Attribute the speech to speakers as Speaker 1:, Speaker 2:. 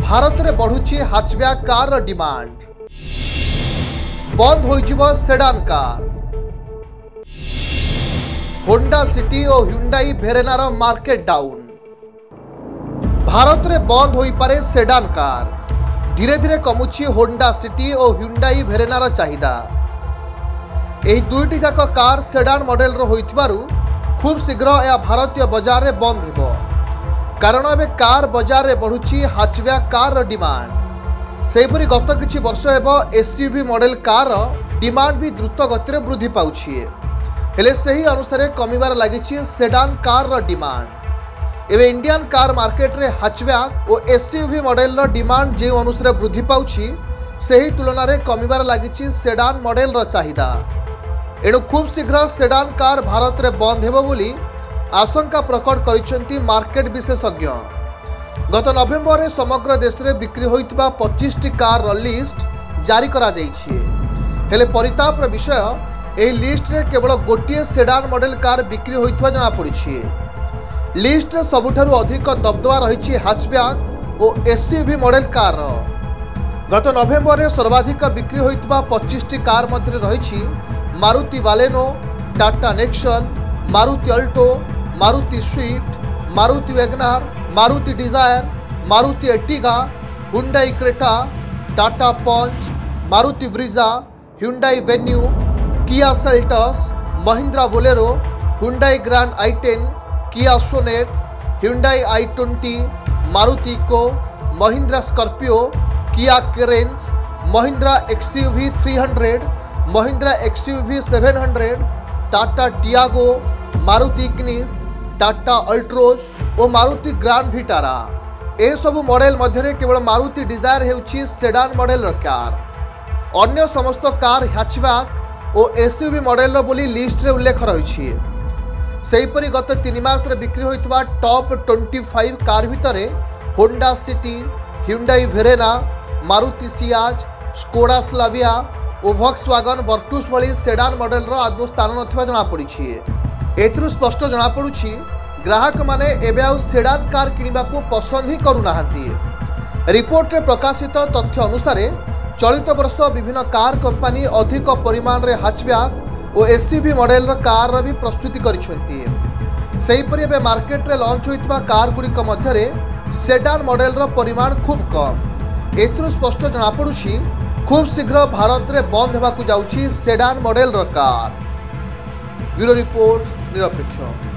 Speaker 1: भारत में बढ़ुची हाचब्याक car demand. बंद हो सेडान कार। होंडा सिटी और ह्युंडई वेरेनार मार्केट डाउन। भारत में बंद हो पारे सेडान कार। धीरे धीरे कमुची होंडा सिटी और ह्युंडई वेरेनार चाहिदा। यह दुईटी जाक कार सेडान मॉडल होइथिबारु खूब शीघ्र यह भारतीय बजार में बंद हो, कारण एवं कार बजार में बढ़ुची हाचब्याक कार डिमांड। सेहीपरि गत किछि वर्ष हेबो एसयूवी मॉडल कार डिमांड भी द्रुत गति वृद्धि पाउछि, हेले सही अनुसार कमिबार लागिछि सेडान कार डिमांड। एवं इंडियन कार मार्केट रे हाचब्याक और एसयूवी मॉडल डिमांड जो अनुसार वृद्धि पाउछि सही तुलन में कमिबार लागिछि सेडान मॉडल चाहिदा। एणु खूब शीघ्र सेडान कार भारत में बंद हेबो बोली आशंका प्रकट करिसेंती मार्केट विशेषज्ञ। गत नवेम्बर में समग्र देश में बिक्री होइतिबा 25टी कार लिस्ट जारी करा जाइछि, हेले परितापर विषय एही लिस्ट रे केवल गोटिए सेडान मॉडल कार बिक्री होइतिबा जଣା पड़िछि। लिस्ट रे सबुठारु अधिक दबदबा रहिछि हाचब्याक और एसयूवी मॉडल कार। गत नवेम्बर में सर्वाधिक बिक्री होइतिबा 25टी कार मध्य रहिछि Maruti Baleno, Tata Nexon, Maruti Alto, Maruti Swift, Maruti WagonR, Maruti Dzire, Maruti Ertiga, Hyundai Creta, Tata Punch, Maruti Brezza, Hyundai Venue, Kia Seltos, Mahindra Bolero, Hyundai Grand i10, Kia Sonet, Hyundai i20, Maruti Eeco, Mahindra Scorpio, Kia Carens, Mahindra XUV 300, Mahindra XUV 700, Tata Tiago, Maruti Ignis, Tata Altroz और Maruti Grand Vitara. यह सब model मध्य केवल Maruti Dzire हेउछि sedan model car. अन्य समस्त car hatchback और SUV model बोली लिस्ट रे उल्लेख रही। सेहीपरि गत 3 मास रे बिक्री होइतबा टॉप 25 कार भितर Honda City, Hyundai Verna, Maruti Ciaz, Skoda Slavia और वॉक्सवैगन वर्टुस भली सेडान मॉडल आदौ स्थान नथिबा जଣା पड़िछि। एथिरु स्पष्ट जଣା पड़ुछि ग्राहक माने एबे आउ सेडान कार किनिबाकू पसंद ही करू नाहांती। रिपोर्ट रे प्रकाशित तथ्य अनुसार चलित वर्ष विभिन्न कार कंपनी अधिक परिमाण रे हैचब्याक और एसयूवी मॉडल कार भी प्रस्तुति करिसेंती। सेहीपरि एबे मार्केट रे लॉन्च होइतबा कार गुड़िक मध्यरे सेडान मॉडल परिमाण खूब कम। एथिरु स्पष्ट जଣା पड़ुछि खूब शीघ्र भारत में बंद होगाकू जाउछि sedan model car. Bureau report निरपेक्ष।